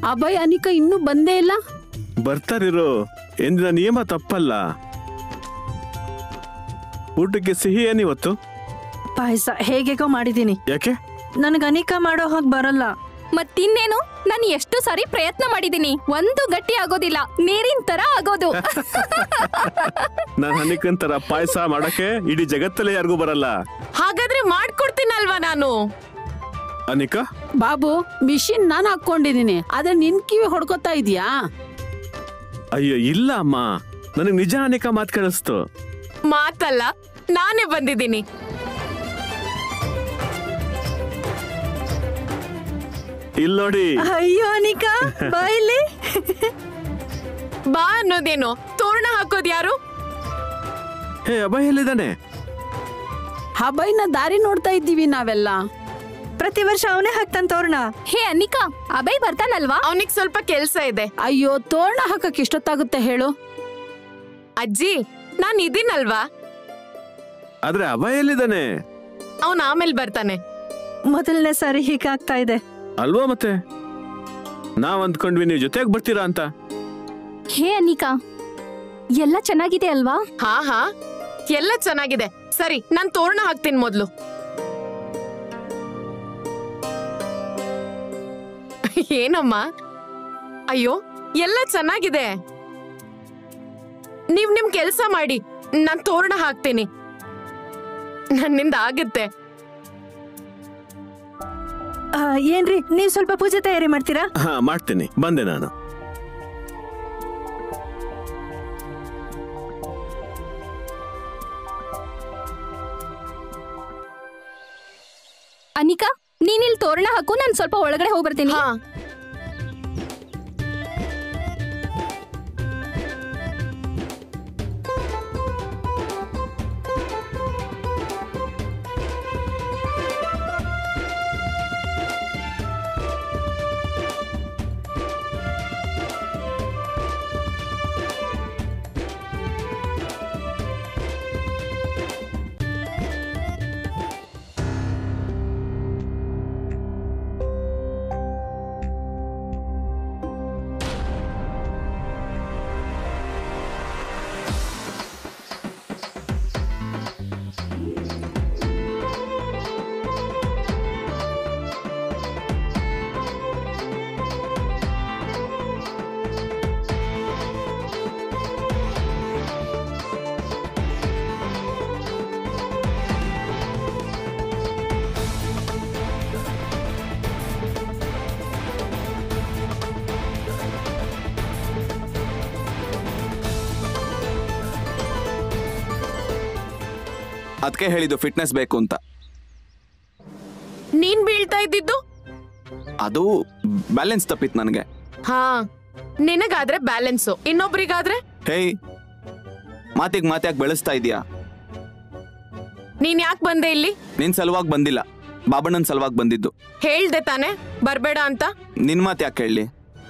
ಅಭಯ್ ಅನಿಕಾ ಇನ್ನೂ ಬಂದೇ ಇಲ್ಲ. ಬರ್ತಾರಿರೋ, ಎಂದಿನ ನಿಯಮ ತಪ್ಪಲ್ಲ. ಊಟಕ್ಕೆ ಸಿಹಿ ಏನಿವತ್ತು? ಪಾಯಸ ಹೇಗೇಗೋ ಮಾಡಿದೀನಿ. ಯಾಕೆ? ನನಗೆ ಅನಿಕಾ ಮಾಡೋ ಹಾಗೆ ಬರಲ್ಲ. ಮತ್ತಿನ್ನೇನು, ನಾನು ಎಷ್ಟು ಸಾರಿ ಪ್ರಯತ್ನ ಮಾಡಿದೀನಿ, ಒಂದು ಗಟ್ಟಿ ಆಗೋದಿಲ್ಲ, ನೀರಿನ ತರ ಆಗೋದು. ನಾನು ಅನಿಕನ್ ತರ ಪಾಯಸ ಮಾಡಕ್ಕೆ ಇಡೀ ಜಗತ್ತಲ್ಲೇ ಯಾರಿಗೂ ಬರಲ್ಲ. ಹಾಗಾದ್ರೆ ಮಾಡ್ಕೊಡ್ತೀನಲ್ವಾ ನಾನು. ಅನಿಕಾ ಬಾಬು, ಮಿಷಿನ್ ನಾನು ಹಾಕೊಂಡಿದೀನಿ, ಆದ್ರೆ ನಿನ್ ಕಿವಿ ಹೊಡ್ಕೋತಾ ಇದೀಯಾ? ಅಯ್ಯೋ ಇಲ್ಲ ಅಮ್ಮ, ನನಗೆ ನಿಜ ಅನಿಕಾ ಮಾತು ಕೇಳಿಸ್ತು. ಮಾತಲ್ಲ, ನಾನೇ ಬಂದಿದ್ದೀನಿ. ಇಲ್ ನೋಡಿ. ಅಯ್ಯೋ ಅನಿಕಾ, ಬಾ ಇಲ್ಲಿ. ಬಾ ಅನ್ನೋದೇನು, ತೋರಣ ಹಾಕೋದ್ ಯಾರು? ಹೇ ಅಭಯ್ ಎಲ್ಲಿದ್ದಾನೆ? ಅಭಯ್ನ ದಾರಿ ನೋಡ್ತಾ ಇದ್ದೀವಿ ನಾವೆಲ್ಲ. ಪ್ರತಿ ವರ್ಷ ಅವನೇ ಹಾಕ್ತಾನ ತೋರಣ. ಹೇ ಅನಿಕಾ, ಅಭಯ್ ಬರ್ತಾನಲ್ವಾ? ಅವನಿಗೆ ಸ್ವಲ್ಪ ಕೆಲ್ಸ ಇದೆ. ಅಯ್ಯೋ, ತೋರಣ ಹಾಕಕ್ ಇಷ್ಟೊತ್ತಾಗುತ್ತೆ ಹೇಳು? ಅಜ್ಜಿ, ನಾನ್ ಇದೀನಲ್ವಾ. ಆದ್ರೆ ಅಭಯ್ ಎಲ್ಲಿದ್ದಾನೆ? ಅವನ್ ಆಮೇಲೆ ಬರ್ತಾನೆ. ಮೊದಲನೇ ಸಾರಿ ಹೀಗಾಗ್ತಾ ಇದೆ ಅಲ್ವಾ? ಮತ್ತೆ ನಾವ್ ಅಂದ್ಕೊಂಡ್ವಿ ನೀವು ಜೊತೆಗೆ ಬರ್ತೀರಾ ಅಂತ. ಹೇ ಅನಿಕಾ, ಎಲ್ಲ ಚೆನ್ನಾಗಿದೆ ಅಲ್ವಾ? ಹಾ ಹಾ, ಎಲ್ಲ ಚೆನ್ನಾಗಿದೆ. ಸರಿ, ನಾನ್ ತೋರಣ ಹಾಕ್ತೀನಿ ಮೊದ್ಲು. ಏನಮ್ಮ? ಅಯ್ಯೋ, ಎಲ್ಲ ಚೆನ್ನಾಗಿದೆ. ನೀವ್ ನಿಮ್ ಕೆಲ್ಸ ಮಾಡಿ, ನಾನ್ ತೋರಣ ಹಾಕ್ತೀನಿ. ನನ್ನಿಂದ ಆಗುತ್ತೆ. ಏನ್ರಿ, ನೀವ್ ಸ್ವಲ್ಪ ಪೂಜೆ ತಯಾರಿ ಮಾಡ್ತೀರಾ? ಹಾ ಮಾಡ್ತೀನಿ, ಬಂದೆ ನಾನು. ಅನಿಕಾ, ನೀನಿಲ್ಲಿ ತೋರಣ ಹಾಕು, ನಾನು ಸ್ವಲ್ಪ ಒಳಗಡೆ ಹೋಗಿ ಬರ್ತೀನಿ. ಹಾ. ಅದಕ್ಕೆ ಹೇಳಿದ್ದು ಫಿಟ್ನೆಸ್ ಬೇಕು ಅಂತ. ನೀನ್ ಬೀಳ್ತಾ ಇದ್ದಿದ್ದು? ಅದು ಬ್ಯಾಲೆನ್ಸ್ ತಪ್ಪಿತ್ತು ನನಗೆ. ಹಾ, ನಿನಗಾದ್ರೆ ಬ್ಯಾಲೆನ್ಸು, ಇನ್ನೊಬ್ರಿಗಾದ್ರೆ? ಹೇಯ್, ಮಾತಿಗೆ ಮಾತ್ಯಾಕೆ ಬೆಳೆಸ್ತಾ ಇದೀಯಾ? ನೀನ್ ಯಾಕೆ ಬಂದೆ ಇಲ್ಲಿ? ನಿನ್ ಸಲುವಾಗಿ ಬಂದಿಲ್ಲ, ಬಾಬಣ್ಣನ ಸಲುವಾಗಿ ಬಂದಿದ್ದು. ಹೇಳ್ದೆ ತಾನೆ ಬರ್ಬೇಡ ಅಂತ. ನಿನ್ ಮಾತು ಯಾಕೆ ಹೇಳಿ?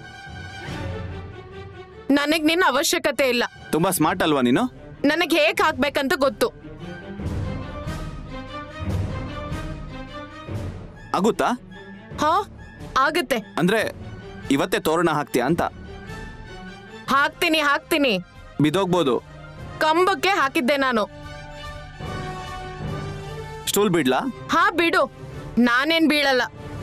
ನನಗ್ ನಿನ್ನ ಅವಶ್ಯಕತೆ ಇಲ್ಲ. ತುಂಬಾ ಸ್ಮಾರ್ಟ್ ಅಲ್ವಾ ನೀನು? ನನಗ್ ಹೇಗ್ ಹಾಕ್ಬೇಕಂತ ಗೊತ್ತು. ಆಗುತ್ತಾ? ಹಾ, ಆಗುತ್ತೆ. ಅಂದ್ರೆ ಇವತ್ತೇ ತೋರಣ ಹಾಕ್ತೀಯಾ ಅಂತ? ಹಾಕ್ತೀನಿ. ಬಿದೋಗ್ಬೋದು. ಕಂಬಕ್ಕೆ ಹಾಕಿದ್ದೆ ನಾನು. ಸ್ಟೂಲ್ ಬಿಡ್ಲಾ? ಹಾ ಬಿಡು, ನಾನೇನ್ ಬೀಳಲ್ಲ.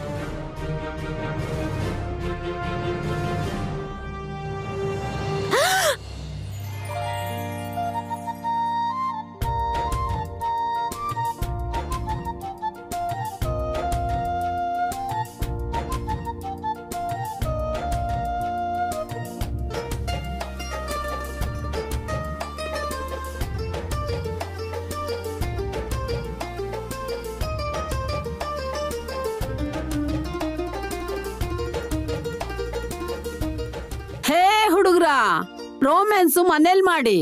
ಹುಡುಗ್ರ, ರೋಮ್ಯಾನ್ಸು ಮನೇಲಿ ಮಾಡಿ.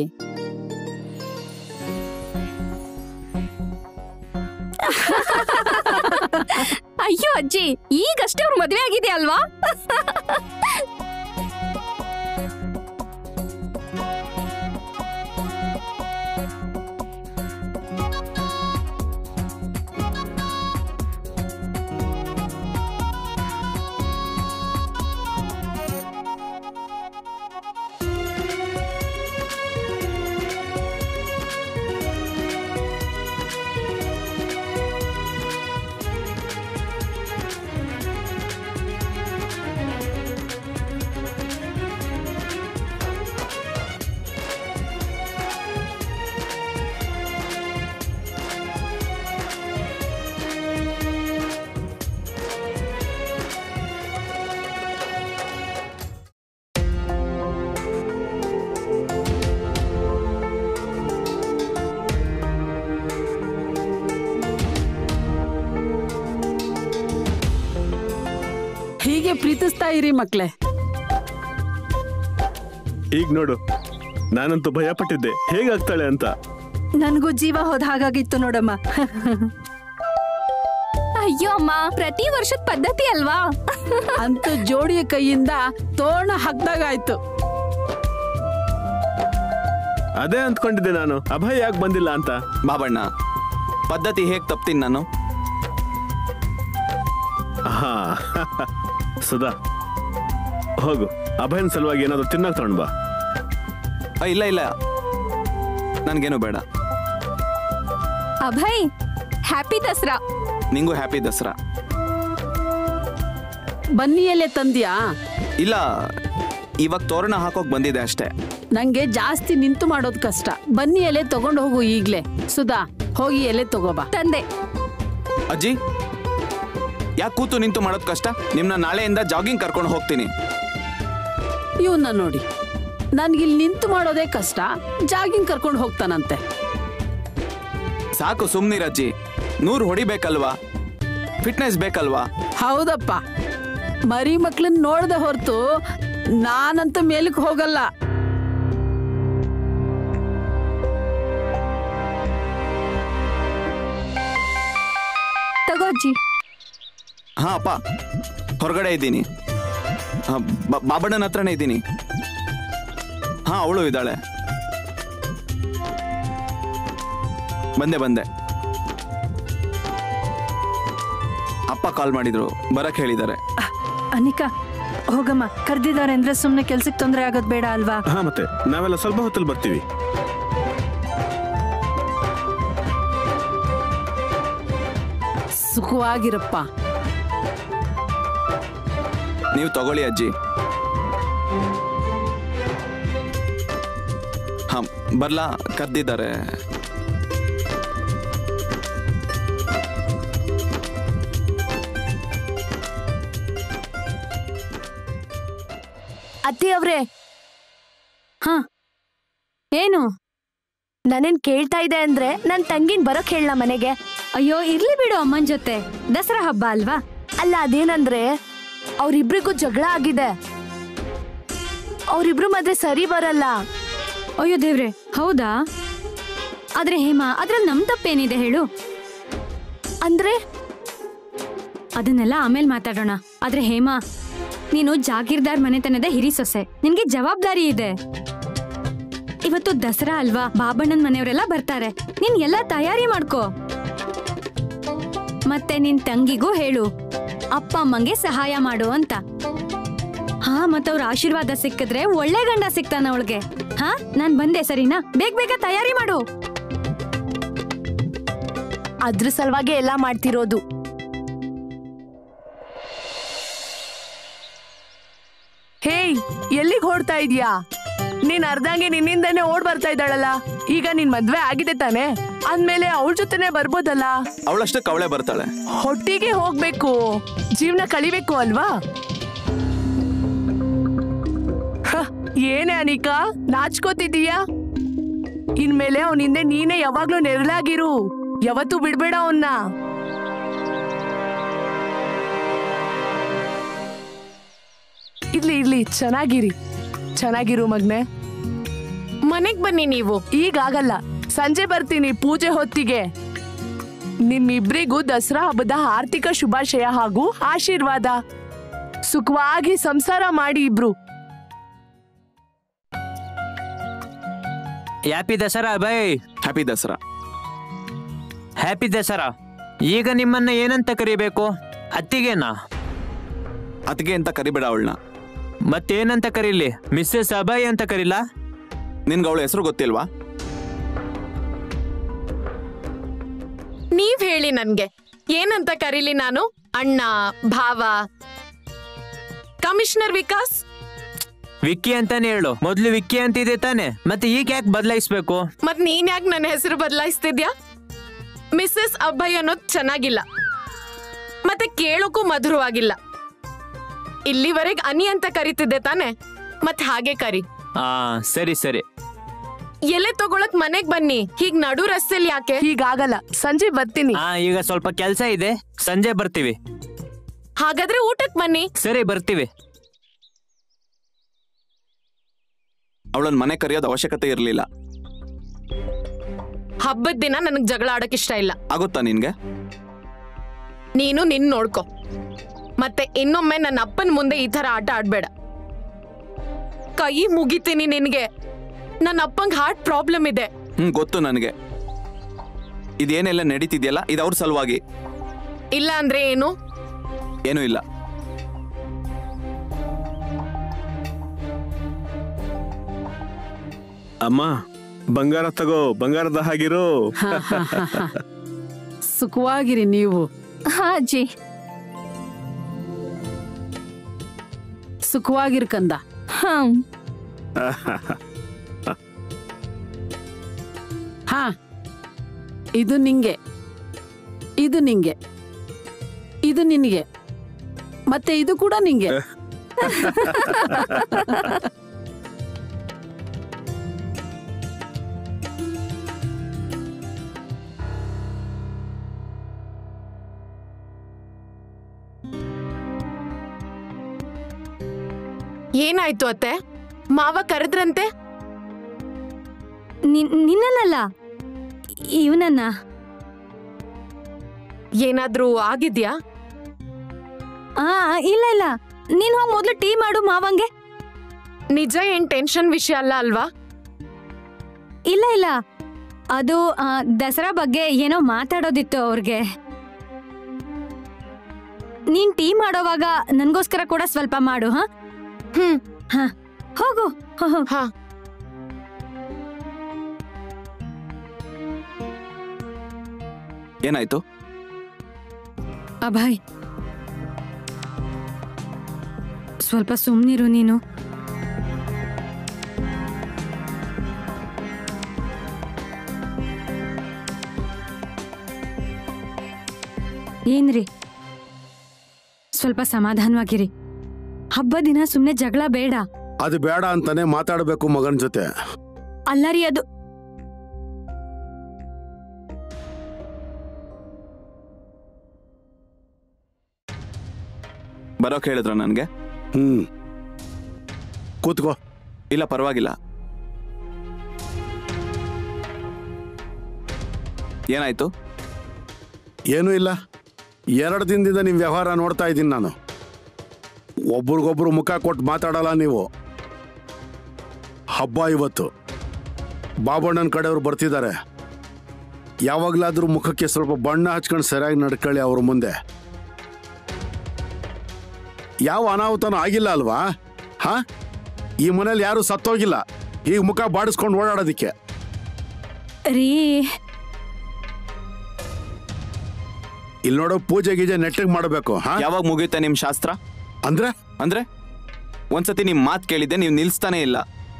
ಅಯ್ಯೋ ಅಜ್ಜಿ, ಈಗಷ್ಟೇ ಅವ್ರ ಮದುವೆ ಆಗಿದೆ ಅಲ್ವಾ? ಪ್ರೀತಿಸ್ತಾ ಇರಿ ಮಕ್ಳೇ. ಈಗ ನೋಡು, ನಾನಂತೂ ಭಯ ಪಟ್ಟಿದ್ದೆ ಹೇಗಾಗ್ತಾಳೆ ಅಂತ. ನನ್ಗೂ ಜೀವ ಹೋದ ಹಾಗಾಗಿತ್ತು ನೋಡಮ್ಮ. ಅಯ್ಯೋ ಅಮ್ಮ, ಪ್ರತಿ ವರ್ಷದ ಪದ್ಧತಿ ಅಲ್ವಾ? ಅಂತೂ ಜೋಡಿಯ ಕೈಯಿಂದ ತೋರಣ ಹಾಕ್ದಾಗಾಯ್ತು. ಅದೇ ಅಂದ್ಕೊಂಡಿದ್ದೆ ನಾನು, ಅಭಯ್ ಯಾಕೆ ಬಂದಿಲ್ಲ ಅಂತ. ಬಾಬಣ್ಣ, ಪದ್ಧತಿ ಹೇಗ್ ತಪ್ತೀನಿ ನಾನು? ಹಾ ಸುಧಾ, ಹೋಗು, ಅಭಯನ್ ಸಲುವಾಗಿ ಏನಾದ್ರು ತಿನ್ನಕ್ ತಗೊಂಡ್ ಬಾ. ಇಲ್ಲ ಇಲ್ಲ, ನನ್ಗೇನು ಬೇಡ. ಅಭಯ್, ಹ್ಯಾಪಿ ದಸರಾ. ನಿಂಗೂ ಹ್ಯಾಪಿ ದಸರಾ. ಬನ್ನಿ ಎಲೆ ತಂದ್ಯಾ? ಇಲ್ಲ, ಇವಾಗ ತೋರಣ ಹಾಕೋಕ್ ಬಂದಿದೆ ಅಷ್ಟೇ. ನಂಗೆ ಜಾಸ್ತಿ ನಿಂತು ಮಾಡೋದ್ ಕಷ್ಟ. ಬನ್ನಿ ಎಲೆ ತಗೊಂಡು ಹೋಗು ಈಗ್ಲೇ. ಸುಧಾ, ಹೋಗಿ ಎಲೆ ತಗೋಬಾ. ತಂದೆ. ಅಜ್ಜಿ, ಯಾಕೆ ಕೂತು ನಿಂತು ಮಾಡೋದ್ ಕಷ್ಟ? ನಿಮ್ನ ನಾಳೆಯಿಂದ ಜಾಗಿಂಗ್ ಕರ್ಕೊಂಡು ಹೋಗ್ತೀನಿ. ಇವನ್ನ ನೋಡಿ, ನನ್ಗಿಲ್ ನಿಂತು ಮಾಡೋದೇ ಕಷ್ಟ, ಜಾಗಿಂಗ್ ಕರ್ಕೊಂಡು ಹೋಗ್ತಾನಂತೆ. ಸಾಕು ಸುಮ್ನಿರಜ್ಜಿ, 100 ಹೊಡಿಬೇಕಲ್ವಾ? ಫಿಟ್ನೆಸ್ ಬೇಕಲ್ವಾ? ಹೌದಪ್ಪ, ಮರಿ ಮಕ್ಳನ್ನ ನೋಡ್ದೆ ಹೊರತು ನಾನಂತ ಮೇಲಕ್ಕೆ ಹೋಗಲ್ಲ. ತಗೋ ಅಜ್ಜಿ. ಹಾ ಅಪ್ಪ, ಹೊರಗಡೆ ಇದ್ದೀನಿ. ಬಾಬಣ್ಣನ ಹತ್ರನೇ ಇದ್ದೀನಿ. ಹಾ, ಅವಳು ಇದ್ದಾಳೆ. ಬಂದೆ. ಅಪ್ಪ ಕಾಲ್ ಮಾಡಿದ್ರು, ಬರಕ್ ಹೇಳಿದ್ದಾರೆ. ಅನಿಕಾ, ಹೋಗಮ್ಮ. ಕರ್ದಿದ್ದಾರೆ ಅಂದ್ರೆ ಸುಮ್ನೆ ಕೆಲ್ಸಕ್ಕೆ ತೊಂದರೆ ಆಗೋದ್ ಬೇಡ ಅಲ್ವಾ? ಹಾ, ಮತ್ತೆ ನಾವೆಲ್ಲ ಸ್ವಲ್ಪ ಹೊತ್ತಲ್ಲಿ ಬರ್ತೀವಿ. ಸುಖವಾಗಿರಪ್ಪ. ನೀವು ತಗೊಳ್ಳಿ ಅಜ್ಜಿ. ಹಾ, ಬರ್ಲಾ? ಕರ್ದಿದ್ದಾರೆ. ಅತ್ತಿ ಅವ್ರೆ, ಹಾ, ಏನು? ನಾನೇನ್ ಕೇಳ್ತಾ ಇದೆ ಅಂದ್ರೆ ನನ್ ತಂಗಿನ್ ಬರೋಕ್ ಹೇಳ ಮನೆಗೆ. ಅಯ್ಯೋ, ಇರ್ಲಿ ಬಿಡು, ಅಮ್ಮನ್ ಜೊತೆ. ದಸರಾ ಹಬ್ಬ ಅಲ್ವಾ? ಅಲ್ಲ, ಅದೇನಂದ್ರೆ ಅವ್ರಿಬ್ರಿಗೂ ಜಗಳ ಆಗಿದೆ. ಅವ್ರಿಬ್ರು ಮದ್ವೆ ಸರಿ ಬರಲ್ಲ. ಅಯ್ಯೋ ದೇವ್ರೆ, ಹೌದಾ? ಆದ್ರೆ ಹೇಮಾ, ಅದ್ರಲ್ಲಿ ನಮ್ ತಪ್ಪೇನಿದೆ ಹೇಳು? ಅಂದ್ರೆ ಅದನ್ನೆಲ್ಲ ಆಮೇಲೆ ಮಾತಾಡೋಣ. ಆದ್ರೆ ಹೇಮಾ, ನೀನು ಜಾಗೀರ್ದಾರ್ ಮನೆತನದ ಹಿರಿ ಸೊಸೆ, ನಿನ್ಗೆ ಜವಾಬ್ದಾರಿ ಇದೆ. ಇವತ್ತು ದಸರಾ ಅಲ್ವಾ, ಬಾಬಣ್ಣನ್ ಮನೆಯವರೆಲ್ಲ ಬರ್ತಾರೆ. ನೀನ್ ಎಲ್ಲ ತಯಾರಿ ಮಾಡ್ಕೋ. ಮತ್ತೆ ನಿನ್ ತಂಗಿಗೂ ಹೇಳು, ಅಪ್ಪ ಅಮ್ಮಂಗೆ ಸಹಾಯ ಮಾಡು ಅಂತ. ಹಾ, ಮತ್ತವ್ರ ಆಶೀರ್ವಾದ ಸಿಕ್ಕಿದ್ರೆ ಒಳ್ಳೆ ಗಂಡ ಸಿಕ್ತಾನ ಅವಳಿಗೆ. ಹಾ, ನಾನ್ ಬಂದೆ, ಸರಿನಾ? ಬೇಗ ತಯಾರಿ ಮಾಡು. ಅದ್ರ ಸಲುವಾಗಿ ಎಲ್ಲ ಮಾಡ್ತಿರೋದು. ಹೇಯ್, ಎಲ್ಲಿಗೆ ಹೊಡ್ತಾ ಇದೀಯಾ? ನೀನ್ ಅರ್ಧಂಗೆ ನಿನ್ನಿಂದಾನೆ ಓಡ್ ಬರ್ತಾ ಇದ್ದಾಳಲ್ಲ. ಈಗ ನಿನ್ ಮದ್ವೆ ಆಗಿದೆ ತಾನೆ, ಅಂದ್ಮೇಲೆ ಅವಳ ಜೊತೆನೆ ಬರ್ಬೋದಲ್ಲ. ಅವಳಷ್ಟಕ್ಕೆ ಅವಳೇ ಬರ್ತಾಳೆ. ಹೊಟ್ಟಿಗೆ ಹೋಗ್ಬೇಕು, ಜೀವನ ಕಳಿಬೇಕು ಅಲ್ವಾ? ಏನೇ ಅನಿಕಾ, ನಾಚ್ಕೋತಿದೀಯಾ? ಇನ್ಮೇಲೆ ಅವನ ಹಿಂದೆ ನೀನೇ ಯಾವಾಗ್ಲೂ ನೆರಳಾಗಿರು. ಯಾವತ್ತೂ ಬಿಡ್ಬೇಡ ಅವನ್ನ. ಇರ್ಲಿ, ಚೆನ್ನಾಗಿರು ಮಗ್ನೆ. ಮನೆಗ್ ಬನ್ನಿ ನೀವು. ಈಗಾಗಲ್ಲ, ಸಂಜೆ ಬರ್ತೀನಿ ಪೂಜೆ ಹೊತ್ತಿಗೆ. ನಿಮ್ಮಿಬ್ರಿಗೂ ದಸರಾ ಹಬ್ಬದ ಆರ್ಥಿಕ ಶುಭಾಶಯ ಹಾಗೂ ಆಶೀರ್ವಾದ. ಸುಖವಾಗಿ ಸಂಸಾರ ಮಾಡಿ ಇಬ್ರು. Happy Dasara Abhay. Happy Dasara. Happy Dasara. ಈಗ ನಿಮ್ಮನ್ನ ಏನಂತ ಕರಿಬೇಕು? ಅತ್ತಿಗೆನಾ? ಅತ್ತಿಗೆ ಅಂತ ಕರಿಬೇಡ ಅವಳನ್ನ. ಮತ್ತೇನಂತ ಕರೀಲಿ? ಮಿಸ್ಸೆಸ್ ಅಭಯ್ ಅಂತ ಕರೀಲಾ? ನಿನ್ಗೆ ಅವಳ ಹೆಸರು ಗೊತ್ತಿಲ್ವಾ? ನೀವ್ ಹೇಳಿ ನನ್ಗೆ, ಏನಂತ ಕರೀಲಿ ನಾನು? ಅಣ್ಣ, ಭಾವ, ಕಮಿಷನರ್ ವಿಕಾಸ್? ವಿಕ್ಕಿ ಅಂತಾನೆ ಹೇಳು. ಮೊದ್ಲು ವಿಕ್ಕಿ ಅಂತಿದೆ ತಾನೆ, ಮತ್ತೆ ಈಗ ಯಾಕೆ ಬದಲಾಯಿಸ್ಬೇಕು? ಮತ್ ನೀನ್ ಯಾಕೆ ನನ್ನ ಹೆಸರು ಬದಲಾಯಿಸ್ತಿದ್ಯಾ? ಮಿಸ್ಸೆಸ್ ಅಭಯ್ ಅನ್ನೋದು ಚೆನ್ನಾಗಿಲ್ಲ, ಮತ್ತೆ ಕೇಳೋಕ್ಕೂ ಮಧುರವಾಗಿಲ್ಲ. ಇಲ್ಲಿವರೆಗೆ ಅನಿ ಅಂತ ಕರಿತಿದ್ದೆ ತಾನೆ, ಮತ್ ಹಾಗೆ ಕರಿ. ಸರಿ. ಎಲೆ ತಗೊಳಕ್ ಮನೆಗ್ ಬನ್ನಿ. ಹೀಗ್ ನಡು ರಸ್ತೆಲಿ ಯಾಕೆ? ಹೀಗಾಗಲ್ಲ, ಸಂಜೆ ಬರ್ತೀನಿ. ಈಗ ಸ್ವಲ್ಪ ಕೆಲ್ಸ ಇದೆ, ಸಂಜೆ ಬರ್ತೀವಿ. ಹಾಗಾದ್ರೆ ಊಟಕ್ ಬನ್ನಿ. ಸರಿ ಬರ್ತೀವಿ. ಅವಳನ್ನ ಮನೆ ಕರೆಯೋದು ಅವಶ್ಯಕತೆ ಇರಲಿಲ್ಲ. ಹಬ್ಬದ ದಿನ ನನಗ್ ಜಗಳ ಆಡಕ್ ಇಷ್ಟ ಇಲ್ಲ. ಆಗುತ್ತಾ ನಿನ್ಗೆ? ನೀನು ನಿನ್ ನೋಡ್ಕೊ. ಮತ್ತೆ ಇನ್ನೊಮ್ಮೆ ನನ್ನ ಅಪ್ಪನ ಮುಂದೆ ಈ ತರ ಆಟ ಆಡ್ಬೇಡ. ಕೈ ಮುಗಿತೀನಿ ನಿನ್ಗೆ. ನನ್ನ ಅಪ್ಪಂಗ್ ಹಾರ್ಟ್ ಪ್ರಾಬ್ಲಮ್ ಇದೆ. ಗೊತ್ತು ನನಗೆ. ಇದೇನೆಲ್ಲ ನಡೀತಿದ್ಯಲ್ಲ ಇದು ಅವ್ರ ಸಲುವಾಗಿ. ಇಲ್ಲ ಅಂದ್ರೆ ಏನು? ಏನೂ ಇಲ್ಲ. ಅಮ್ಮ ಬಂಗಾರ ತಗೋ, ಬಂಗಾರದ ಹಾಗಿರೋ. ಸುಖವಾಗಿರಿ ನೀವು. ಹಾ ಅಜ್ಜಿ. ಸುಖವಾಗಿರ್ ಕಂದ. ಹಾ, ಇದು ನಿಂಗೆ, ಇದು ನಿಂಗೆ, ಇದು ನಿನ್ಗೆ, ಮತ್ತೆ ಇದು ಕೂಡ ನಿಂಗೆ. ಏನಾಯ್ತು ಅತ್ತೆ? ಮಾವ ಕರೆದ್ರಂತೆ? ನಿನ್ನಲ್ಲ, ಇವನನ್ನ. ಏನಾದ್ರೂ ಆಗಿದ್ಯಾ? ಇಲ್ಲ ಇಲ್ಲ, ನೀನ್ ಹೋಗಿ ಮೊದ್ಲು ಟೀ ಮಾಡು ಮಾವಂಗೆ. ನಿಜ ಏನ್ ಟೆನ್ಷನ್ ವಿಷಯ ಅಲ್ಲ ಅಲ್ವಾ? ಇಲ್ಲ ಇಲ್ಲ, ಅದು ದಸರಾ ಬಗ್ಗೆ ಏನೋ ಮಾತಾಡೋದಿತ್ತು ಅವ್ರಿಗೆ. ನೀನ್ ಟೀ ಮಾಡೋವಾಗ ನನ್ಗೋಸ್ಕರ ಕೂಡ ಸ್ವಲ್ಪ ಮಾಡು. ಹಾ, ಹೋಗು. ಹಾ. ಏನಾಯ್ತು? ಅಭಯ್, ಸ್ವಲ್ಪ ಸುಮ್ನಿರು ನೀನು. ಏನ್ರಿ, ಸ್ವಲ್ಪ ಸಮಾಧಾನವಾಗಿರಿ. ಹಬ್ಬ ದಿನ ಸುಮ್ನೆ ಜಗಳ ಬೇಡ. ಅದು ಬೇಡ ಅಂತಾನೆ ಮಾತಾಡಬೇಕು ಮಗನ ಜೊತೆ. ಅಲ್ಲರಿ, ಅದು ಬರೋಕ್ ಹೇಳಿದ್ರ ನನ್ಗೆ? ಕೂತ್ಕೋ. ಇಲ್ಲ ಪರವಾಗಿಲ್ಲ. ಏನಾಯ್ತು? ಏನೂ ಇಲ್ಲ. 2 ದಿನದಿಂದ ನಿಮ್ಮ ವ್ಯವಹಾರ ನೋಡ್ತಾ ಇದ್ದೀನಿ ನಾನು. ಒಬ್ರಿಗೊಬ್ರು ಮುಖ ಕೊಟ್ಟು ಮಾತಾಡಲ್ಲ ನೀವು. ಹಬ್ಬ ಇವತ್ತು. ಬಾಬಣ್ಣನ ಕಡೆಯವರು ಬರ್ತಿದ್ದಾರೆ. ಯಾವಾಗಲಾದ್ರೂ ಮುಖಕ್ಕೆ ಸ್ವಲ್ಪ ಬಣ್ಣ ಹಚ್ಕೊಂಡು ಸರಿಯಾಗಿ ನಡ್ಕೊಳ್ಳಿ ಅವ್ರ ಮುಂದೆ. ಯಾವ ಅನಾಹುತನೂ ಆಗಿಲ್ಲ ಅಲ್ವಾ? ಹಾ, ಈ ಮನೇಲಿ ಯಾರು ಸತ್ತೋಗಿಲ್ಲ ಈಗ ಮುಖ ಬಾಡಿಸ್ಕೊಂಡು ಓಡಾಡೋದಿಕ್ಕೆ. ರೀ, ಇಲ್ಲಿ ನೋಡೋ, ಪೂಜೆ ಗೀಜೆ ನೆಟ್ಟಿಗೆ ಮಾಡಬೇಕು. ಯಾವಾಗ ಮುಗಿಯುತ್ತೆ ನಿಮ್ ಶಾಸ್ತ್ರ? ಅಂದ್ರೆ ಒಂದ್ಸತಿ ನಿಮ್ ಮಾತು ಕೇಳಿದ್ದೆ, ನೀವು ನಿಲ್ಸ್ತಾನೆ ಇಲ್ಲ.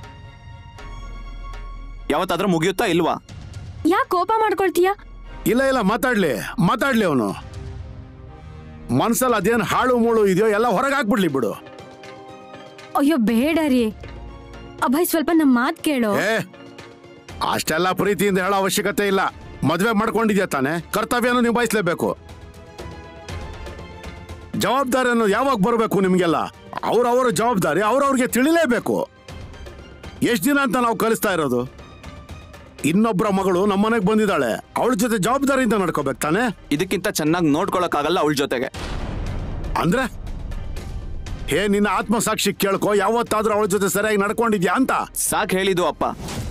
ಯಾವತ್ತಾದ್ರೂ ಮುಗಿಯುತ್ತಾ ಇಲ್ವಾ? ಯಾಕೆ ಕೋಪ ಮಾಡ್ಕೊಳ್ತೀಯ? ಇಲ್ಲ, ಮಾತಾಡ್ಲಿ ಅವನು. ಮನ್ಸಲ್ಲಿ ಅದೇನು ಹಾಳು ಮೂಳು ಇದೆಯೋ ಎಲ್ಲ ಹೊರಗೆ ಹಾಕ್ಬಿಡ್ಲಿ ಬಿಡು. ಅಯ್ಯೋ ಬೇಡ ರೀ ಅಭಯ್, ಸ್ವಲ್ಪ ನಮ್ಮ ಮಾತು ಕೇಳೋ. ಅಷ್ಟೆಲ್ಲ ಪ್ರೀತಿಯಿಂದ ಹೇಳೋ ಅವಶ್ಯಕತೆ ಇಲ್ಲ. ಮದುವೆ ಮಾಡ್ಕೊಂಡಿದ್ಯಾ ತಾನೆ, ಕರ್ತವ್ಯನೂ ನಿಭಾಯಿಸ್ಲೇಬೇಕು. ಜವಾಬ್ದಾರಿ ಅನ್ನೋದು ಯಾವಾಗ ಬರಬೇಕು ನಿಮ್ಗೆಲ್ಲ? ಅವ್ರವ್ರ ಜವಾಬ್ದಾರಿ ಅವ್ರವ್ರಿಗೆ ತಿಳಿಲೇಬೇಕು. ಎಷ್ಟು ದಿನ ಅಂತ ನಾವು ಕಲಿಸ್ತಾ ಇರೋದು? ಇನ್ನೊಬ್ಬರ ಮಗಳು ನಮ್ಮನೆಗೆ ಬಂದಿದ್ದಾಳೆ, ಅವಳ ಜೊತೆ ಜವಾಬ್ದಾರಿಯಿಂದ ನಡ್ಕೋಬೇಕು ತಾನೆ. ಇದಕ್ಕಿಂತ ಚೆನ್ನಾಗಿ ನೋಡ್ಕೊಳಕ್ಕಾಗಲ್ಲ ಅವಳ ಜೊತೆಗೆ. ಅಂದ್ರೆ ನಿನ್ನ ಆತ್ಮಸಾಕ್ಷಿ ಕೇಳ್ಕೊ, ಯಾವತ್ತಾದ್ರೂ ಅವಳ ಜೊತೆ ಸರಿಯಾಗಿ ನಡ್ಕೊಂಡಿದ್ಯಾ ಅಂತ. ಸಾಕ್ ಹೇಳಿದ್ದು ಅಪ್ಪ.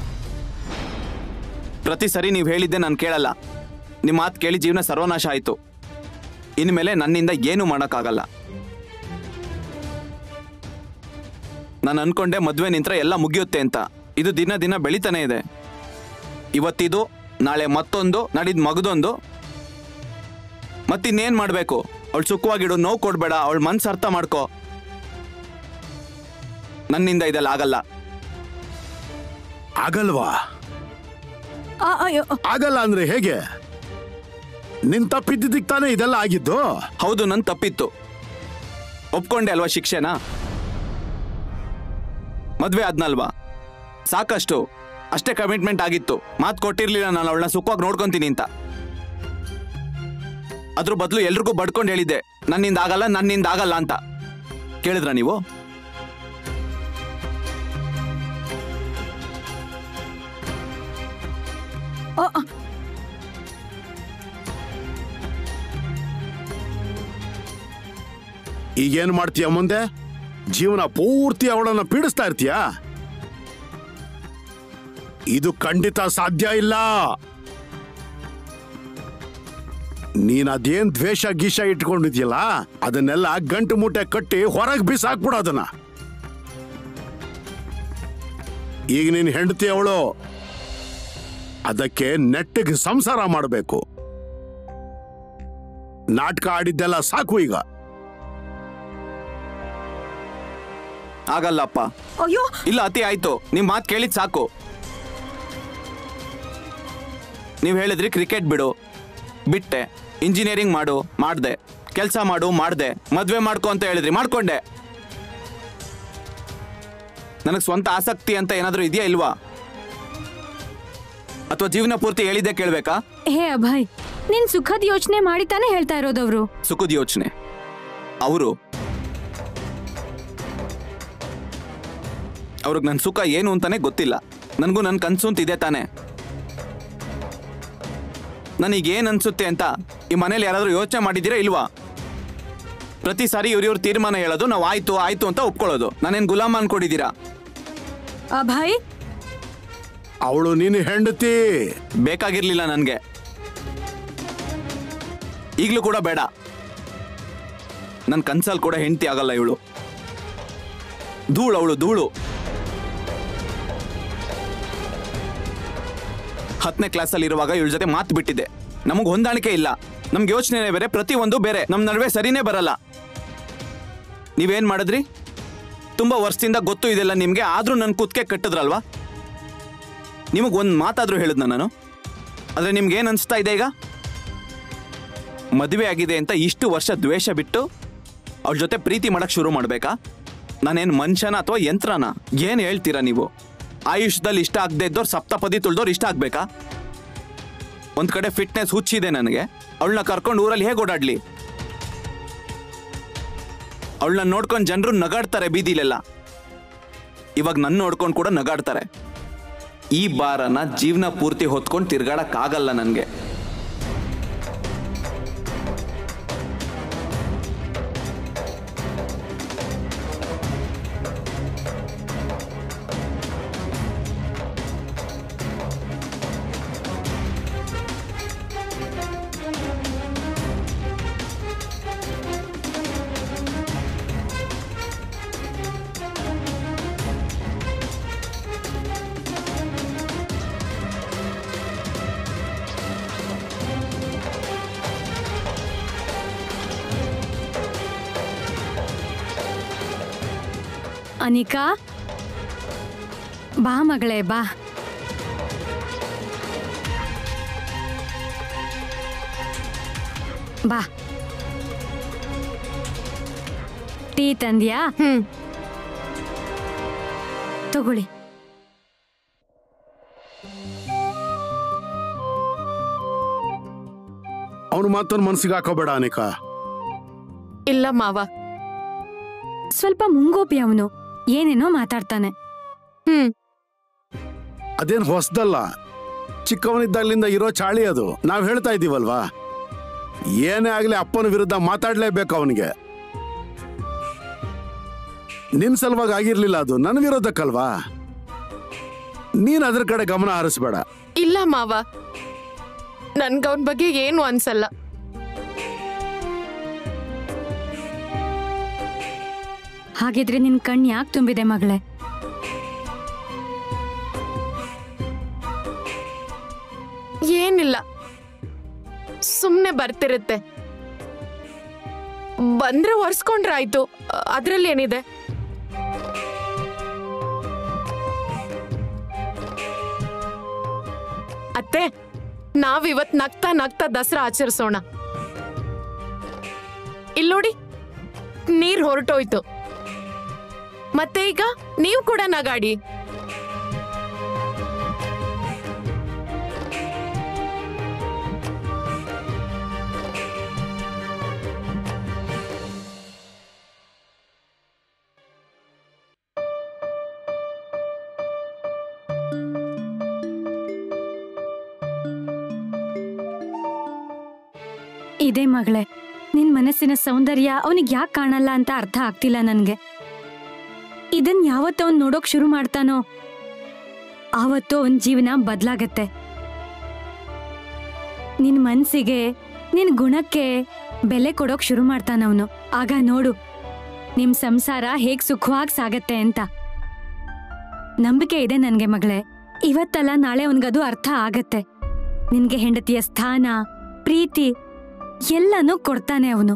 ಪ್ರತಿ ಸರಿ ನೀವು ಹೇಳಿದ್ದೆ ನಾನು ಕೇಳಲ್ಲ. ನಿಮ್ಮ ಮಾತು ಕೇಳಿ ಜೀವನ ಸರ್ವನಾಶ ಆಯ್ತು. ಇನ್ಮೇಲೆ ನನ್ನಿಂದ ಏನೂ ಮಾಡೋಕ್ಕಾಗಲ್ಲ. ನಾನು ಅನ್ಕೊಂಡೆ ಮದುವೆ ನಿಂತ್ರೆ ಎಲ್ಲ ಮುಗಿಯುತ್ತೆ ಅಂತ. ಇದು ದಿನ ದಿನ ಬೆಳಿತಾನೆ ಇದೆ. ಇವತ್ತಿದು, ನಾಳೆ ಮತ್ತೊಂದು, ನಾಡಿದ್ ಮಗದೊಂದು. ಮತ್ತಿನ್ನೇನ್ ಮಾಡ್ಬೇಕು? ಅವಳು ಸುಖವಾಗಿಡು, ನೋವು ಕೊಡ್ಬೇಡ, ಅವಳ ಮನ್ಸು ಅರ್ಥ ಮಾಡ್ಕೋ. ನನ್ನಿಂದ ಇದೆಲ್ಲ ಆಗಲ್ಲ. ಆಗಲ್ವಾ? ಆಗಲ್ಲ ಅಂದ್ರೆ ಹೇಗೆ? ನಿನ್ ತಪ್ಪಿದ್ದಕ್ಕೆ ತಾನೇ ಇದೆಲ್ಲ ಆಗಿದ್ದು. ಹೌದು, ನನ್ ತಪ್ಪಿತ್ತು. ಒಪ್ಕೊಂಡೆ ಅಲ್ವಾ ಶಿಕ್ಷೆನಾ? ಮದ್ವೆ ಆದ್ನಲ್ವಾ, ಸಾಕಷ್ಟು. ಅಷ್ಟೇ ಕಮಿಟ್ಮೆಂಟ್ ಆಗಿತ್ತು. ಮಾತು ಕೊಟ್ಟಿರ್ಲಿಲ್ಲ ನಾನು ಅವಳನ್ನ ಸುಖವಾಗಿ ನೋಡ್ಕೊಂತೀನಿ ಅಂತ. ಅದ್ರ ಬದಲು ಎಲ್ರಿಗೂ ಬಡ್ಕೊಂಡು ಹೇಳಿದ್ದೆ ನನ್ನಿಂದ ಆಗಲ್ಲ ಅಂತ. ಕೇಳಿದ್ರ ನೀವು? ಈಗೇನ್ ಮಾಡ್ತೀಯ ಮುಂದೆ? ಜೀವನ ಪೂರ್ತಿ ಅವಳನ್ನ ಪೀಡಿಸ್ತಾ ಇರ್ತೀಯ? ಇದು ಖಂಡಿತ ಸಾಧ್ಯ ಇಲ್ಲ. ನೀನ್ ಅದೇನ್ ದ್ವೇಷ ಗೀಷ ಇಟ್ಕೊಂಡಿದ್ಯಲ್ಲ ಅದನ್ನೆಲ್ಲ ಗಂಟು ಮೂಟೆ ಕಟ್ಟಿ ಹೊರಗೆ ಬಿಸಾಕ್ಬಿಡು ಅದನ್ನ. ಈಗ ನೀನ್ ಹೆಂಡತಿ ಅವಳು, ಅದಕ್ಕೆ ನೆಟ್ಟಿಗೆ ಸಂಸಾರ ಮಾಡಬೇಕು. ನಾಟಕ ಆಡಿದ್ದೆಲ್ಲ ಸಾಕು ಈಗ. ಆಗಲ್ಲಪ್ಪ. ಅಯ್ಯೋ ಇಲ್ಲ, ಅತಿ ಆಯ್ತು. ನಿಮ್ ಮಾತು ಕೇಳಿದ್ ಸಾಕು. ನೀವ್ ಹೇಳಿದ್ರಿ ಕ್ರಿಕೆಟ್ ಬಿಡು, ಬಿಟ್ಟೆ. ಇಂಜಿನಿಯರಿಂಗ್ ಮಾಡು, ಮಾಡ್ದೆ. ಕೆಲಸ ಮಾಡು, ಮಾಡ್ದೆ. ಮದ್ವೆ ಮಾಡ್ಕೊ ಅಂತ ಹೇಳಿದ್ರಿ, ಮಾಡ್ಕೊಂಡೆ. ನನಗೆ ಸ್ವಂತ ಆಸಕ್ತಿ ಅಂತ ಏನಾದ್ರೂ ಇದೆಯಾ ಇಲ್ವಾ? ಅಥವಾ ಜೀವನ ಪೂರ್ತಿ ಹೇಳಿದ್ದೆ ಕೇಳ್ಬೇಕಾ? ಹೇ ಅಭಯ್, ನೀನ್ ಸುಖದ ಯೋಚನೆ ಮಾಡಿ ತಾನೇ ಹೇಳ್ತಾ ಇರೋದವ್ರು. ಸುಖದ ಯೋಚನೆ ಅವ್ರಿಗೆ ನನ್ನ ಸುಖ ಏನು ಅಂತಾನೆ ಗೊತ್ತಿಲ್ಲ. ನನಗೂ ನನ್ನ ಕನ್ಸು ಅಂತ ಇದೆ ತಾನೆ. ನನಗೇನು ಅನ್ಸುತ್ತೆ ಅಂತ ಈ ಮನೇಲಿ ಯಾರಾದ್ರೂ ಯೋಚನೆ ಮಾಡಿದ್ದೀರಾ ಇಲ್ವಾ? ಪ್ರತಿ ಸಾರಿ ಇವ್ರ ತೀರ್ಮಾನ ಹೇಳೋದು, ನಾವು ಆಯ್ತು ಅಂತ ಒಪ್ಕೊಳ್ಳೋದು. ನಾನೇನು ಗುಲಾಮ ಅನ್ಕೊಂಡಿದ್ದೀರಾ? ಅಭಯ್, ಅವಳು ನೀನು ಹೆಂಡತಿ. ಬೇಕಾಗಿರ್ಲಿಲ್ಲ ನನಗೆ, ಈಗಲೂ ಕೂಡ ಬೇಡ. ನನ್ನ ಕನ್ಸಲ್ಲಿ ಕೂಡ ಹೆಂಡತಿ ಆಗಲ್ಲ ಇವಳು. ಅವಳು ಧೂಳು. 10ನೇ ಕ್ಲಾಸಲ್ಲಿ ಇರುವಾಗ ಇವಳ ಜೊತೆ ಮಾತು ಬಿಟ್ಟಿದ್ದೆ. ನಮಗೆ ಹೊಂದಾಣಿಕೆ ಇಲ್ಲ, ನಮ್ಗೆ ಯೋಚನೆ ಬೇರೆ, ಪ್ರತಿಯೊಂದು ಬೇರೆ, ನಮ್ಮ ನಡುವೆ ಸರಿನೇ ಬರಲ್ಲ. ನೀವೇನ್ ಮಾಡಿದ್ರಿ? ತುಂಬಾ ವರ್ಷದಿಂದ ಗೊತ್ತು ಇದೆಲ್ಲ ನಿಮ್ಗೆ, ಆದ್ರೂ ನನ್ನ ಕುತ್ತಿಗೆ ಕಟ್ಟಿದ್ರಲ್ವಾ? ನಿಮಗೆ ಒಂದು ಮಾತಾದ್ರೂ ಹೇಳಿದ್ನ ನಾನು? ಆದ್ರೆ ನಿಮ್ಗೆ ಏನ್ ಅನ್ಸ್ತಾ ಇದೆ ಈಗ? ಮದುವೆ ಆಗಿದೆ ಅಂತ ಇಷ್ಟು ವರ್ಷ ದ್ವೇಷ ಬಿಟ್ಟು ಅವಳ ಜೊತೆ ಪ್ರೀತಿ ಮಾಡಕ್ ಶುರು ಮಾಡ್ಬೇಕಾ? ನಾನೇನು ಮನುಷ್ಯನ ಅಥವಾ ಯಂತ್ರನ? ಏನ್ ಹೇಳ್ತೀರಾ ನೀವು? ಆಯುಷ್ಯದಲ್ಲಿ ಇಷ್ಟ ಆಗದೆ ಇದ್ದವ್ರು ಸಪ್ತಪದಿ ತುಳ್ದವ್ರು ಇಷ್ಟ ಆಗ್ಬೇಕಾ? ಒಂದ್ ಕಡೆ ಫಿಟ್ನೆಸ್ ಹುಚ್ಚಿದೆ ನನಗೆ. ಅವಳನ್ನ ಕರ್ಕೊಂಡು ಊರಲ್ಲಿ ಹೇಗೆ ಓಡಾಡ್ಲಿ? ಅವಳನ್ನ ನೋಡ್ಕೊಂಡು ಜನರು ನಗಾಡ್ತಾರೆ ಬೀದಿಲೆಲ್ಲ. ಇವಾಗ ನನ್ನ ನೋಡ್ಕೊಂಡು ಕೂಡ ನಗಾಡ್ತಾರೆ. ಈ ಬಾರನ ಜೀವನ ಪೂರ್ತಿ ಹೊತ್ಕೊಂಡು ತಿರ್ಗಾಡಕ್ಕಾಗಲ್ಲ ನನಗೆ. ಅನಿಕಾ, ಬಾ ಮಗಳೇ, ಬಾ. ಬಾ, ಟೀ ತಂದ್ಯಾ? ತಗೊಳ್ಳಿ. ಅವನು ಮಾತನ್ನು ಮನಸ್ಸಿಗೆ ಹಾಕೋಬೇಡ ಅನಿಕಾ. ಇಲ್ಲ ಮಾವ, ಸ್ವಲ್ಪ ಮುಂಗೋಪಿ ಅವನು, ಏನೇನೋ ಮಾತಾಡ್ತಾನೆ. ಅದೇನು ಹೊಸದಲ್ಲ, ಚಿಕ್ಕವನಿದ್ದಾಗಲಿಂದ ಇರೋ ಚಾಳಿ ಅದು. ನಾವು ಹೇಳ್ತಾ ಇದ್ದೀವಲ್ವಾ, ಏನೇ ಆಗ್ಲಿ ಅಪ್ಪನ ವಿರುದ್ಧ ಮಾತಾಡ್ಲೇಬೇಕು ಅವನಿಗೆ. ನಿನ್ ಸಲುವಾಗಿ ಆಗಿರ್ಲಿಲ್ಲ, ಅದು ನನ್ನ ವಿರೋಧಕ್ಕಲ್ವಾ? ನೀನ್ ಅದ್ರ ಕಡೆ ಗಮನ ಹರಿಸ್ಬೇಡ. ಇಲ್ಲ ಮಾವ, ನನ್ಗವನ್ ಬಗ್ಗೆ ಏನು ಅನ್ಸಲ್ಲ. ಹಾಗಿದ್ರೆ ನಿನ್ ಕಣ್ ಯಾಕೆ ತುಂಬಿದೆ ಮಗಳೇ? ಏನಿಲ್ಲ, ಸುಮ್ನೆ ಬರ್ತಿರುತ್ತೆ. ಬಂದ್ರೆ ಒರ್ಸ್ಕೊಂಡ್ರೆ ಆಯ್ತು, ಅದ್ರಲ್ಲಿ ಏನಿದೆ? ಅತ್ತೆ, ನಾವಿವತ್ ನಗ್ತಾ ನಗ್ತಾ ದಸರಾ ಆಚರಿಸೋಣ. ಇಲ್ಲೋಡಿ, ನೀರ್ ಹೊರಟೋಯ್ತು. ಮತ್ತೆ ಈಗ ನೀವು ಕೂಡ ನಗಾಡಿ. ಇದೇ ಮಗಳೇ, ನಿನ್ ಮನಸ್ಸಿನ ಸೌಂದರ್ಯ ಅವನಿಗೆ ಯಾಕೆ ಕಾಣಲ್ಲ ಅಂತ ಅರ್ಥ ಆಗ್ತಿಲ್ಲ ನನ್ಗೆ. ಇದನ್ ಯಾವತ್ತು ಅವನ್ ನೋಡೋಕ್ ಶುರು ಮಾಡ್ತಾನೋ ಆವತ್ತು ಅವನ್ ಜೀವನ ಬದ್ಲಾಗತ್ತೆ. ನಿನ್ ಮನ್ಸಿಗೆ, ನಿನ್ ಗುಣಕ್ಕೆ ಬೆಲೆ ಕೊಡೋಕ್ ಶುರು ಮಾಡ್ತಾನವನು. ಆಗ ನೋಡು ನಿಮ್ ಸಂಸಾರ ಹೇಗ್ ಸುಖವಾಗಿ ಸಾಗತ್ತೆ ಅಂತ. ನಂಬಿಕೆ ಇದೆ ನನ್ಗೆ ಮಗಳೇ. ಇವತ್ತಲ್ಲ ನಾಳೆ ಅವನ್ಗದು ಅರ್ಥ ಆಗತ್ತೆ. ನಿನ್ಗೆ ಹೆಂಡತಿಯ ಸ್ಥಾನ, ಪ್ರೀತಿ ಎಲ್ಲನೂ ಕೊಡ್ತಾನೆ ಅವನು.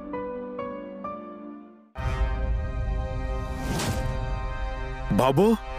ಬಾಬು